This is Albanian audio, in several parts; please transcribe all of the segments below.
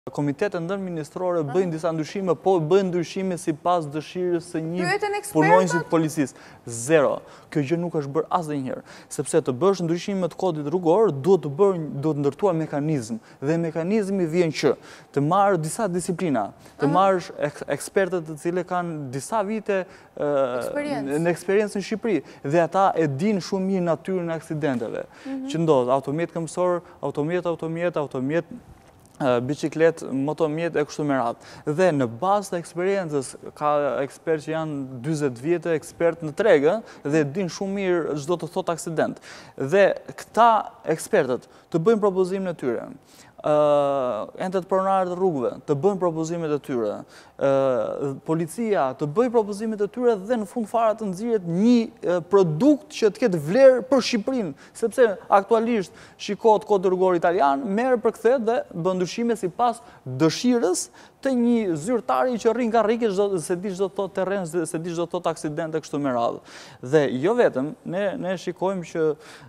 Komitetet ndërministrore bëjnë disa ndryshime, po bëjnë ndryshime sipas dëshirës së një punonjësi të policisë. Zero. Kjo gjë nuk është bërë asnjëherë, sepse të bësh ndryshime të kodit rrugor, duhet të ndërtuar mekanizëm, dhe mekanizmi vjen që të marrë disa disiplina, të marrësh ekspertët të cilët kanë disa vite në eksperiencë në Shqipëri, dhe ata e dinë shumë mirë natyrën e aksidenteve që ndodh, automjet këmbësor, automjet biciklet, motomjet e kështu me radhë. Dhe në bazë të eksperiencës, ka ekspert që janë 40 vjetë ekspert në tregë dhe din shumë mirë çdo të thot aksident. Dhe këta ekspertët të bëjnë propozimin e tyre. Entët pronarët e rrugëve të bëjnë propozimet e tyre, policia të bëjë propozimet e tyre dhe në fund fare të nxirret një produkt që të ketë vlerë për Shqipërinë, sepse aktualisht shikohet kodi rrugor italian, merr përkthet dhe bën ndryshime sipas dëshirës të një zyrtari që rrin nga rrike se di çdo të thotë terren, se di çdo të thotë aksidente kështu me radhë. Dhe jo vetëm, ne shikojmë që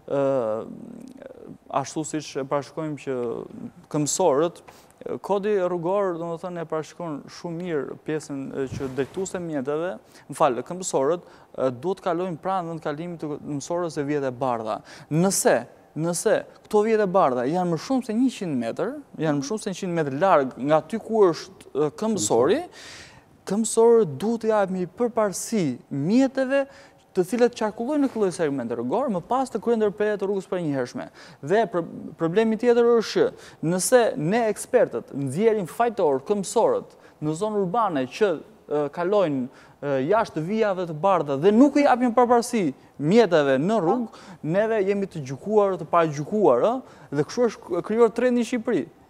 ashtu siç e parashikojmë që këmbësorët, kodi rrugor, domethënë e parashikon shumë mirë pjesën që drejtuese mjeteve, këmbësorët duhet të kalojnë pranë vend kalimit të mësorës e vjetë e bardha. Nëse këto vjetë e bardha janë më shumë se 100 metër larg nga aty ku është këmbësori, këmbësorët duhet të japin përparësi mjeteve të cilët qarkullojnë në këtë lloj segmente rrugor, më pas të kryejnë ndërprerje të rrugës për njëhershme. Dhe problemi tjetër është nëse ne ekspertët nxjerrim fajtor këmbësorët në zonë urbane që kalojnë jashtë vijave të bardha dhe nuk i japin përparësi mjeteve në rrugë, neve jemi të gjykuar, të paragjykuar, dhe kështu është krijuar trendi në Shqipëri.